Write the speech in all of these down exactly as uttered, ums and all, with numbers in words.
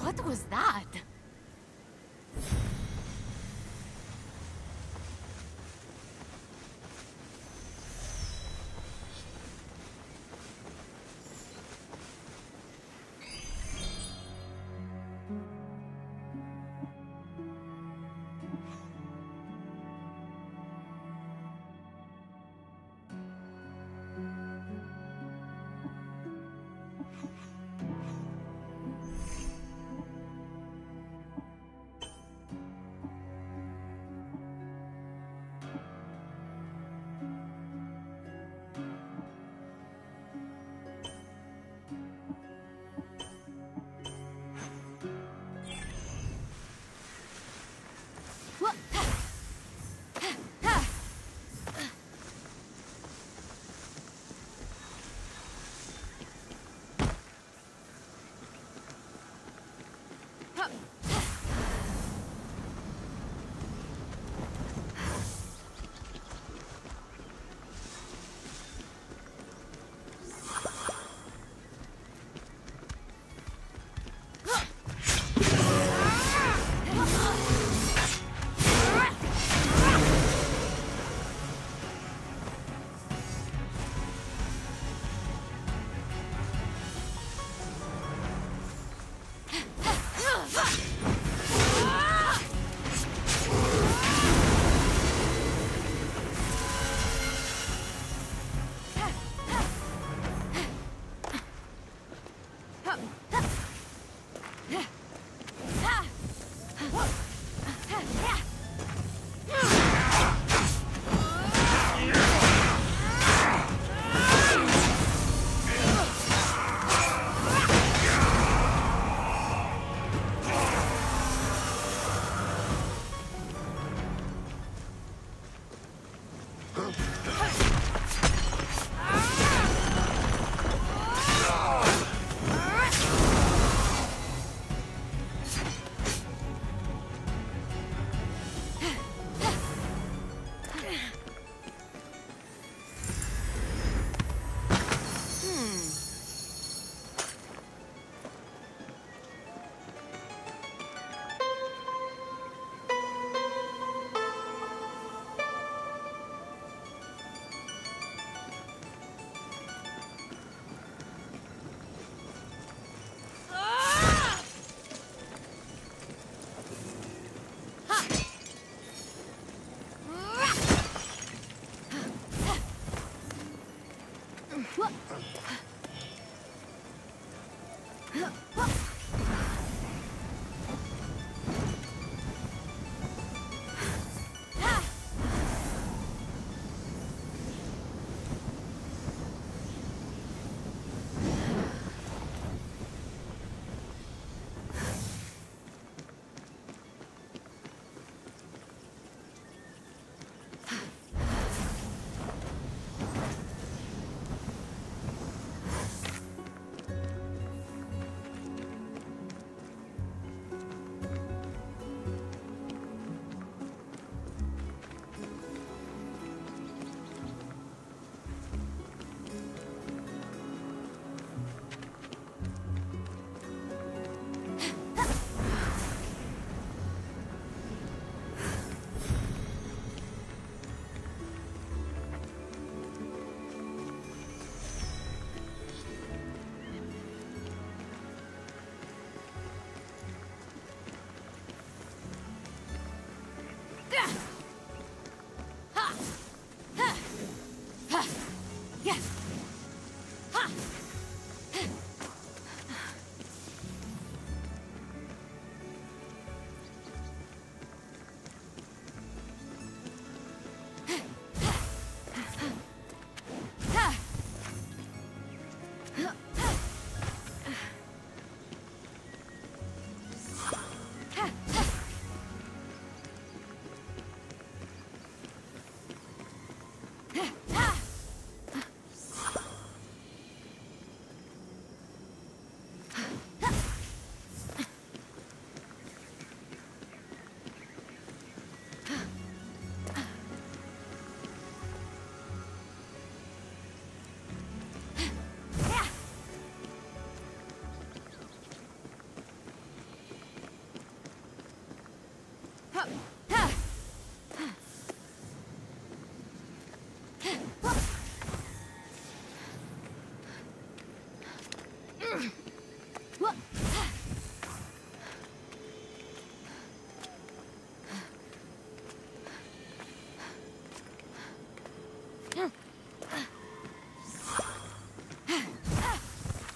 What was that?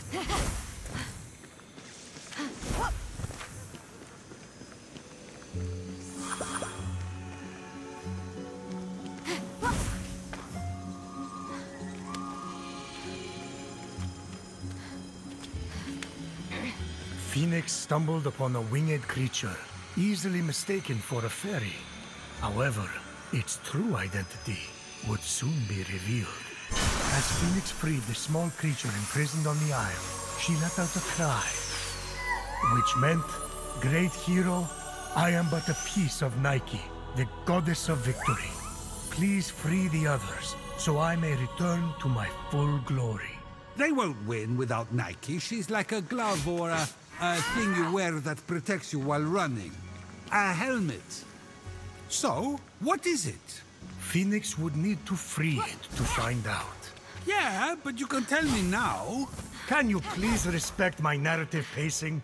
Phoenix stumbled upon a winged creature, easily mistaken for a fairy. However, its true identity would soon be revealed. As Phoenix freed the small creature imprisoned on the isle, she let out a cry, which meant, "Great hero, I am but a piece of Nike, the goddess of victory. Please free the others, so I may return to my full glory." They won't win without Nike. She's like a glove or a, a thing you wear that protects you while running. A helmet. So, what is it? Phoenix would need to free it to find out. Yeah, but you can tell me now. Can you please respect my narrative pacing?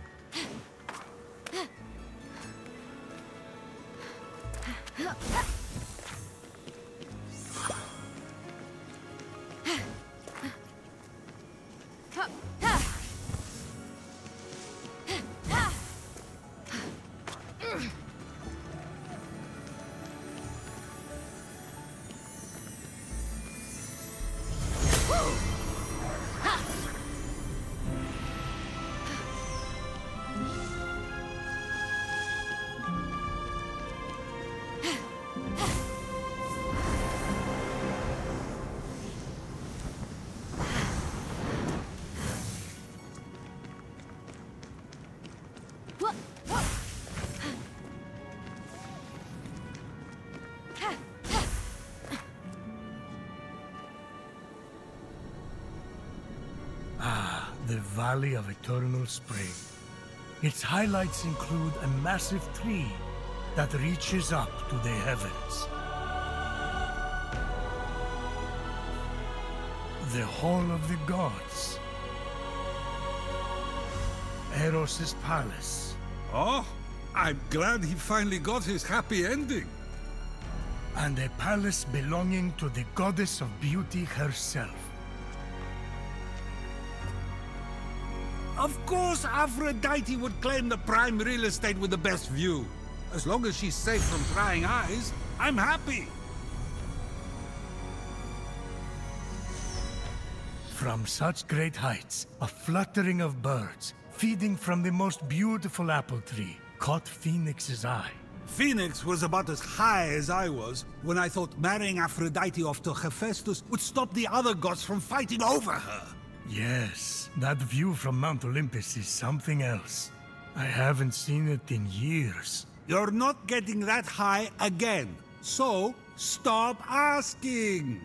The Valley of Eternal Spring. Its highlights include a massive tree that reaches up to the heavens. The Hall of the Gods. Eros' palace. Oh, I'm glad he finally got his happy ending. And a palace belonging to the goddess of beauty herself. Of course Aphrodite would claim the prime real estate with the best view. As long as she's safe from prying eyes, I'm happy. From such great heights, a fluttering of birds, feeding from the most beautiful apple tree, caught Phoenix's eye. Phoenix was about as high as I was when I thought marrying Aphrodite off to Hephaestus would stop the other gods from fighting over her. Yes, that view from Mount Olympus is something else. I haven't seen it in years. You're not getting that high again, so stop asking!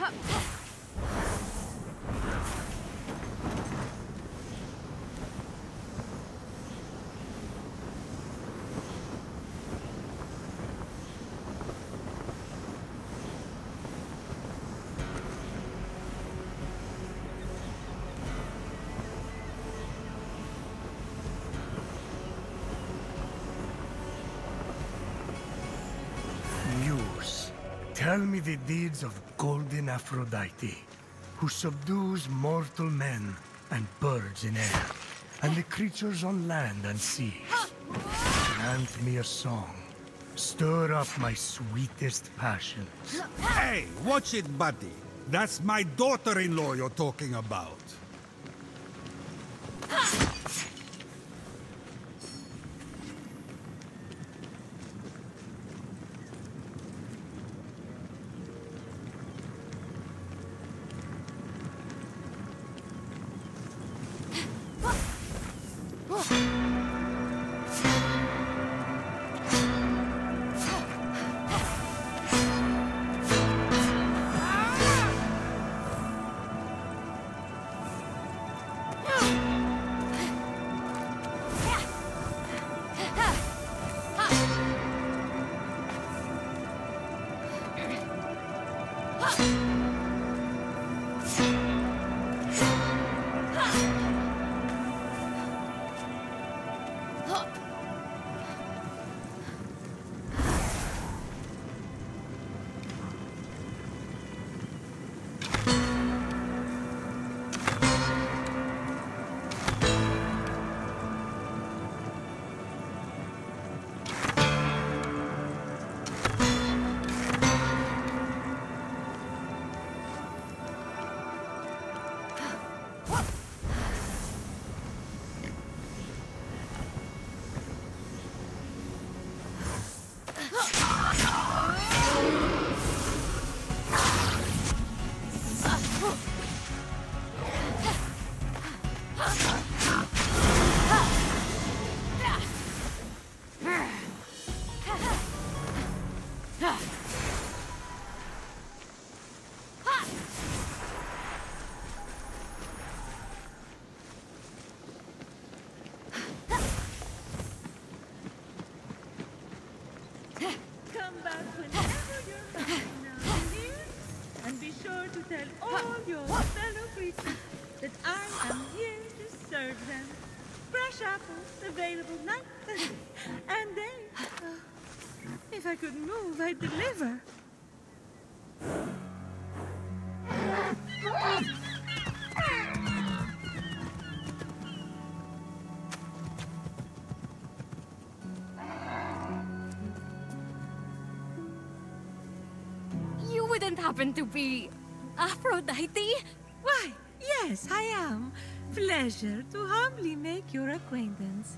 Muse, tell me the deeds of Golden Aphrodite, who subdues mortal men and birds in air, and the creatures on land and sea. Grant me a song. Stir up my sweetest passions. Hey, watch it, buddy. That's my daughter-in-law you're talking about. Come back whenever you're ready now, dear. And be sure to tell all your fellow creatures that I am here to serve them. Fresh apples available night and day. Uh, if I could move, I'd deliver. You wouldn't happen to be Aphrodite? Why, yes, I am. Pleasure to humbly make your acquaintance.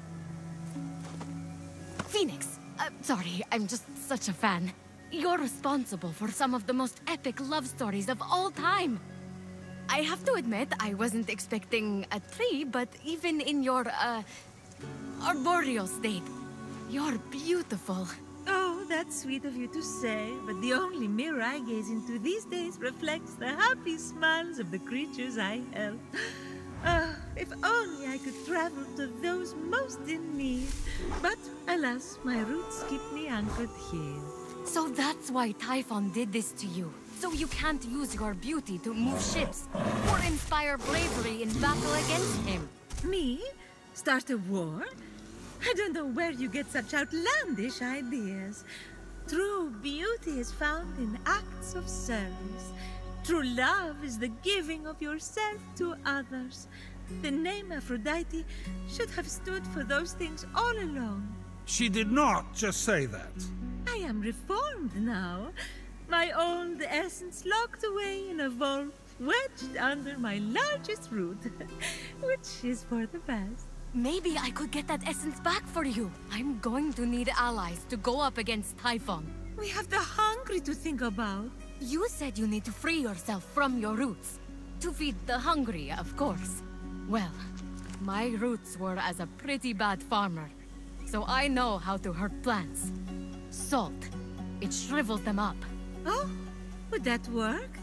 Phoenix, uh, sorry, I'm just such a fan. You're responsible for some of the most epic love stories of all time. I have to admit, I wasn't expecting a tree, but even in your, uh, arboreal state, you're beautiful. Oh, that's sweet of you to say, but the only mirror I gaze into these days reflects the happy smiles of the creatures I help. Ah, if only I could travel to those most in need. But, alas, my roots keep me anchored here. So that's why Typhon did this to you. So you can't use your beauty to move ships, or inspire bravery in battle against him. Me? Start a war? I don't know where you get such outlandish ideas. True beauty is found in acts of service. True love is the giving of yourself to others. The name Aphrodite should have stood for those things all along. She did not just say that. I am reformed now. My old essence locked away in a vault, wedged under my largest root, which is for the best. Maybe I could get that essence back for you. I'm going to need allies to go up against Typhon. We have the hungry to think about. You said you need to free yourself from your roots. To feed the hungry, of course. Well, my roots were as a pretty bad farmer, so I know how to hurt plants. Salt. It shrivels them up. Oh, would that work?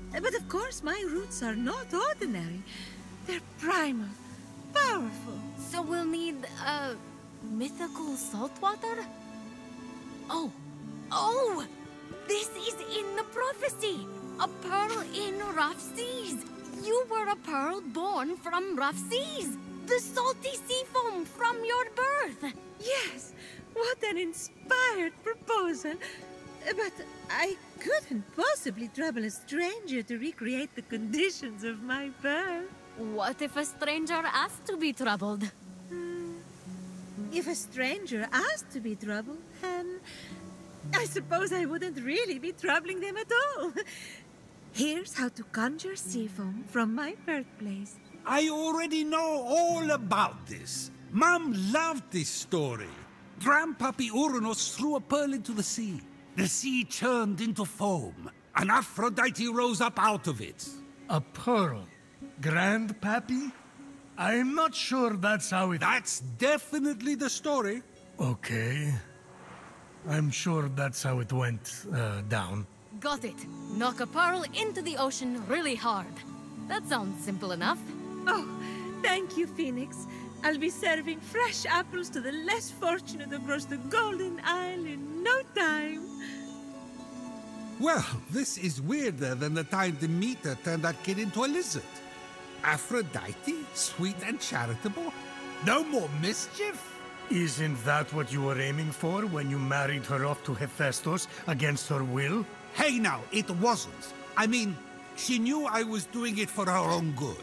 But of course, my roots are not ordinary. They're primal, powerful. So we'll need, uh, mythical saltwater? Oh, oh! This is in the prophecy! A pearl in rough seas! You were a pearl born from rough seas! The salty sea foam from your birth! Yes, what an inspired proposal. But I couldn't possibly trouble a stranger to recreate the conditions of my birth. What if a stranger asked to be troubled? Hmm. If a stranger asked to be troubled, then I suppose I wouldn't really be troubling them at all. Here's how to conjure sea foam from my birthplace. I already know all about this. Mom loved this story. Grandpappy Uranus threw a pearl into the sea. The sea churned into foam, and Aphrodite rose up out of it. A pearl? Grandpappy? I'm not sure that's how it... That's definitely the story. Okay. I'm sure that's how it went uh, down. Got it. Knock a pearl into the ocean really hard. That sounds simple enough. Oh, thank you, Phoenix. I'll be serving fresh apples to the less fortunate across the Golden Isle in no time. Well, this is weirder than the time Demeter turned that kid into a lizard. Aphrodite, sweet and charitable? No more mischief? Isn't that what you were aiming for when you married her off to Hephaestus against her will? Hey now, it wasn't. I mean, she knew I was doing it for her own good.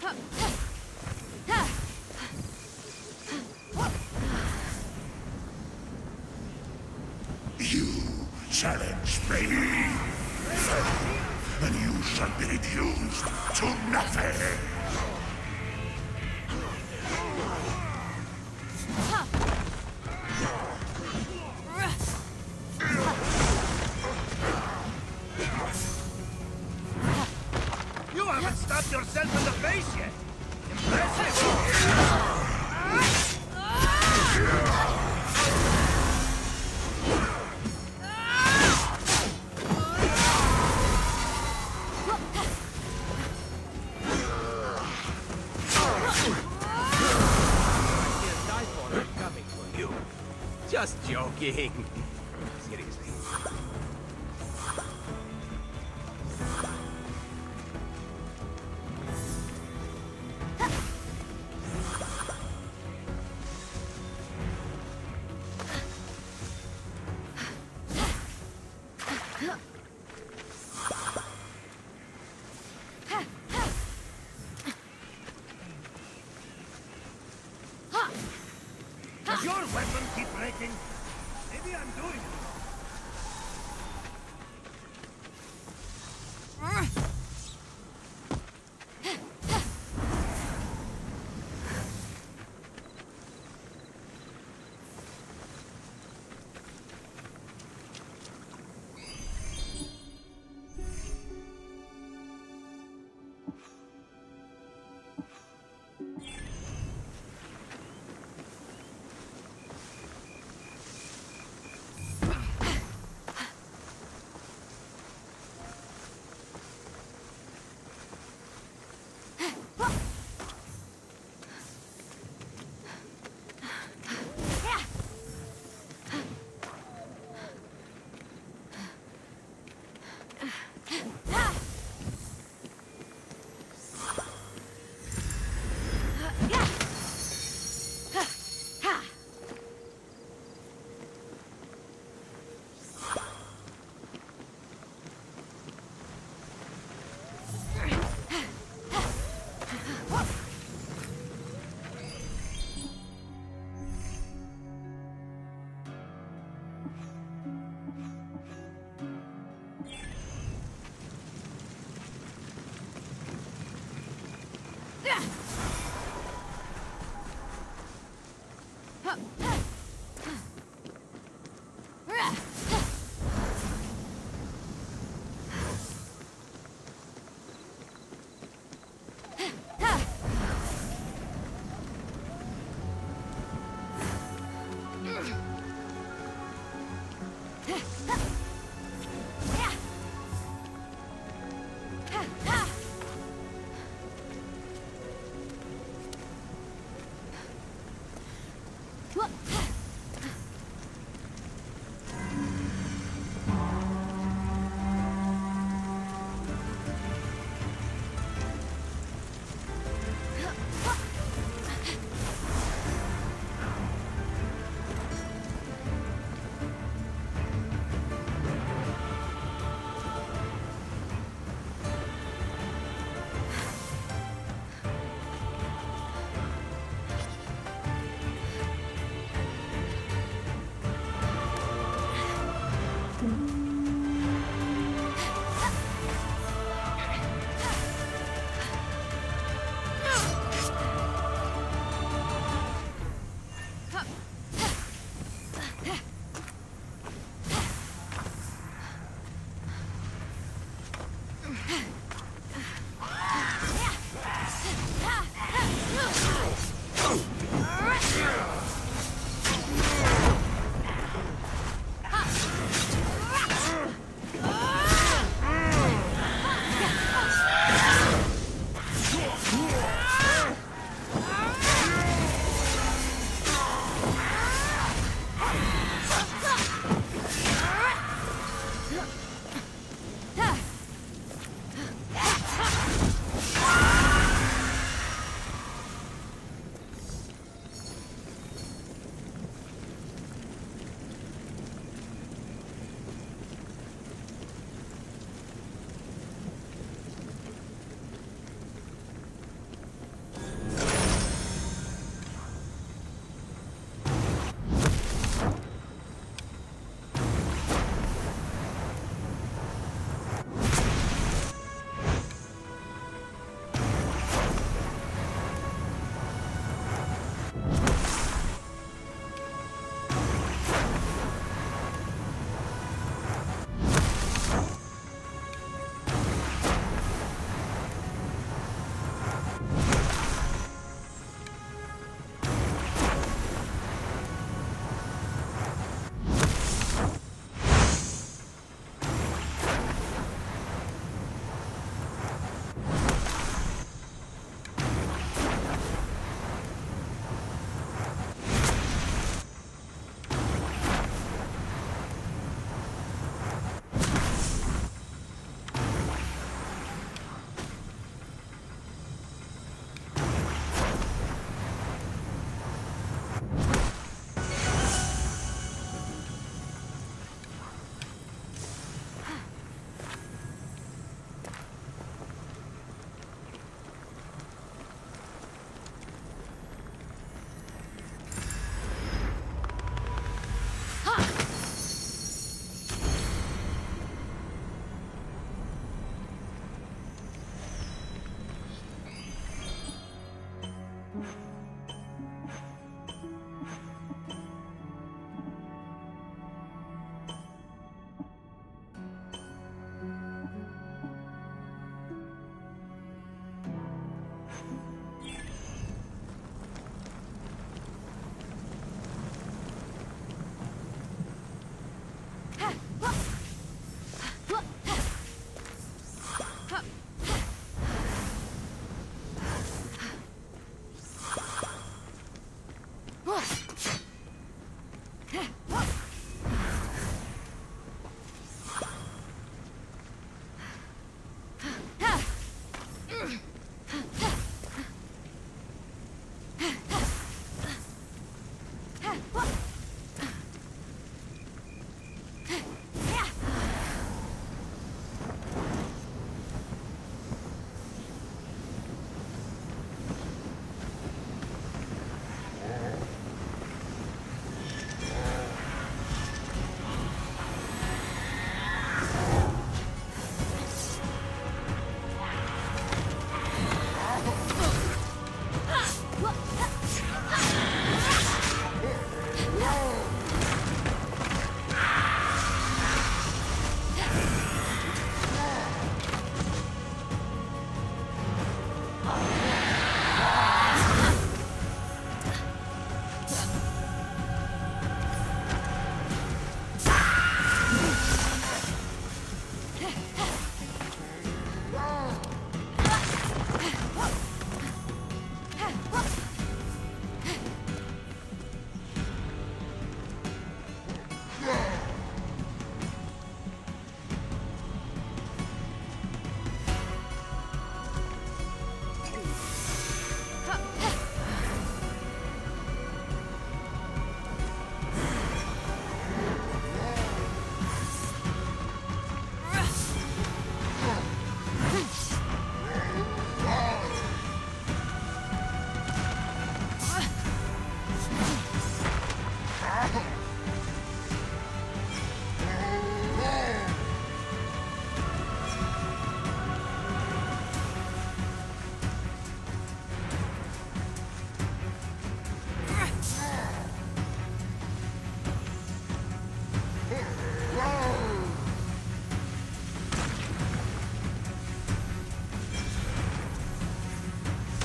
You challenge me, and you shall be reduced to nothing. You haven't stabbed yourself in the face yet. Impressive. Just joking. Seriously. Does your weapon keep breaking? Maybe I'm doing it.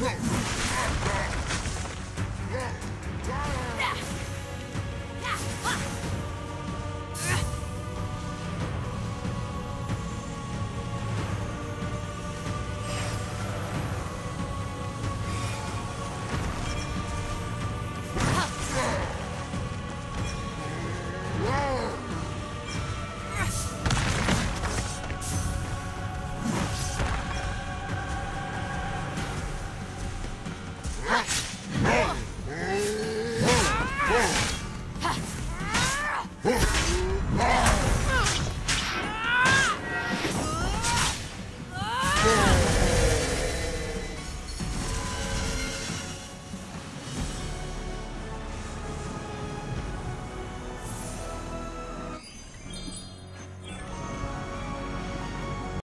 this!